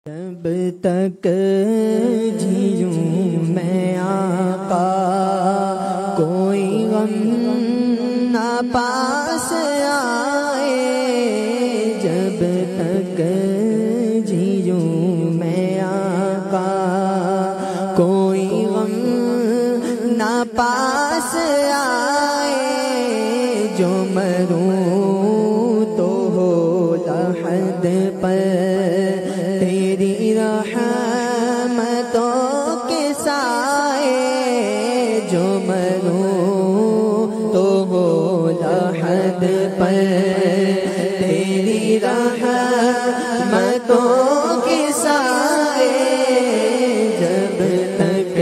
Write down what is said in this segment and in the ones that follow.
جب تک جیوں میں آقا کوئی غم نہ پاس آئے، جب تک جیوں میں آقا کوئی غم نہ پاس آئے، جو مروں تو ہو لحد پر تیری رحمتوں کے سائے، جو مروں تو ہو لحد پر تیری رحمتوں کے سائے، جب تک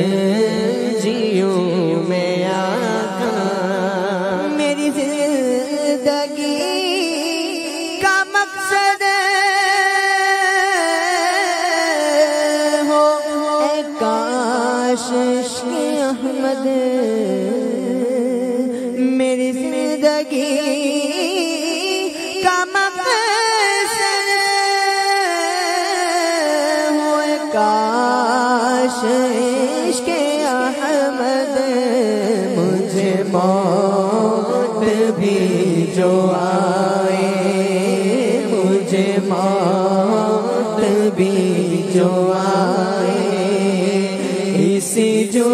جیوں میں آقا میری زندگی کا مقصد عشق احمد، میری زندگی کا مقصد ہوئے کاش عشق احمد، مجھے موت بھی جو آئے، مجھے موت بھی جو آئے، اسی جو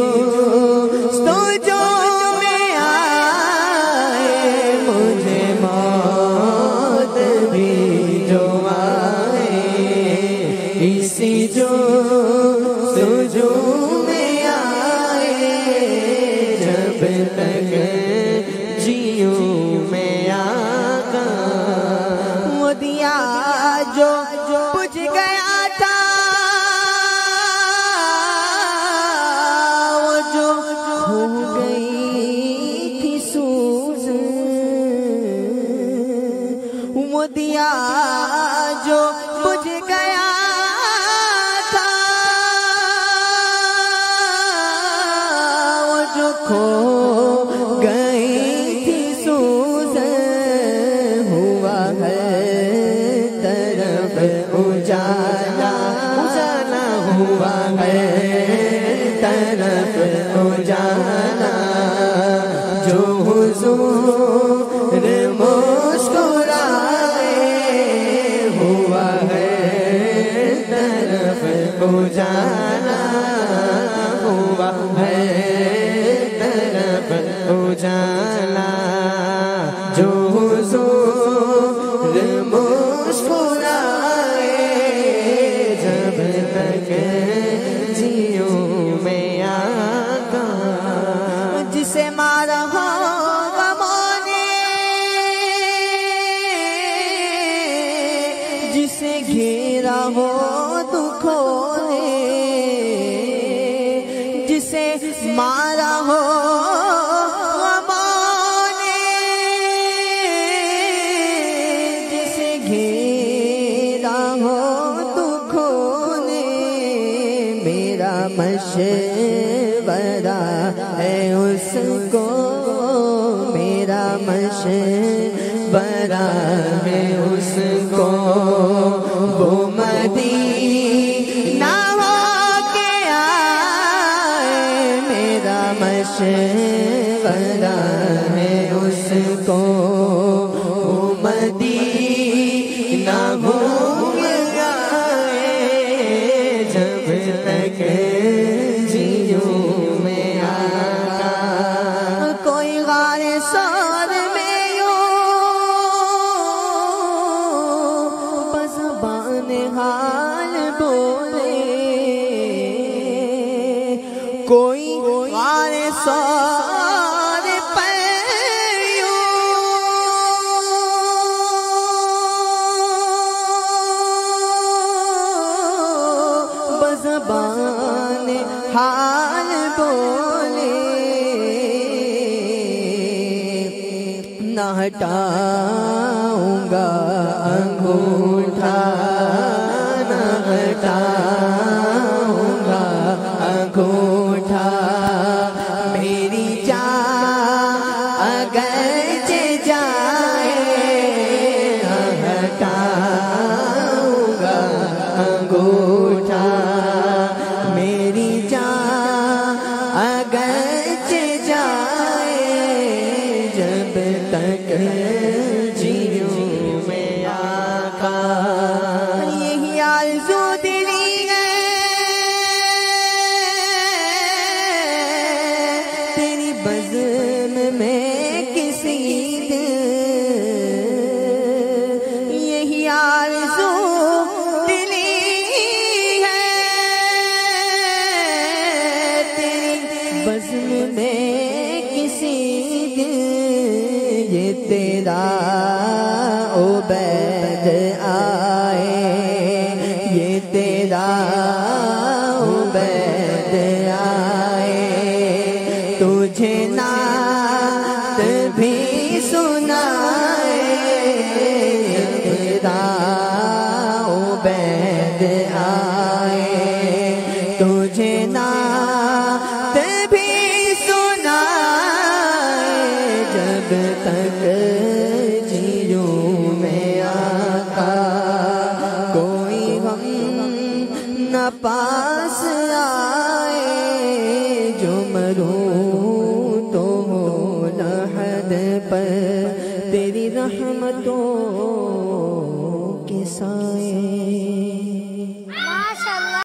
میں آئے، مجھے موت بھی جو آئے، اسی جو میں آئے، جب تک جیوں میں آقا وہ دیا جو بجھ گیا تھا، وہ دیا جو بجھ گیا تھا، وہ جو کھو گئی تھی سوز، ہوا ہے طرف اجالا، اجالا ہوا ہے طرف اجالا، جو حضور اجالا ہوا ہے طرف اجالا، جو حضور مسکرائے، جب تک جیوں میں آقا، جسے مارا ہو غموں نے، جسے گھیرا ہو دکھوں نے، جسے مارا ہو غموں نے، جسے گھیرا ہو دکھوں نے، میرا مشورہ ہے اس کو، میرا مشورہ ہے اس کو، وہ مدینہ ہو کے آئے، میرا مشورہ ہے اس کو، وہ مدینہ ہو کے آئے، جب تک جیوں میں آقا کوئی غار سور میں یوں بزبان حال بولے، کوئی غار سور پر یوں بزبان حال بولے، نہ ہٹاؤں گا انگوٹھا، نہ ہٹاؤں گا انگوٹھا، میری جان اگر جائے، نہ ہٹاؤں گا انگوٹھا، آرزو دلی ہے تیری بزم میں کسی دن، یہی آرزو دلی ہے تیری بزم میں کسی دن، یہ تیرا عبید آئے، یہ تیرا عبید آئے، تجھے نعت بھی سنائے، تیرا عبید آئے، تجھے نعت بھی سنائے، جب تک جیوں میں آقا کوئی غم نہ پاس آئے، جو مروں تو ہو لحد پر تیری رحمتوں کے سائے۔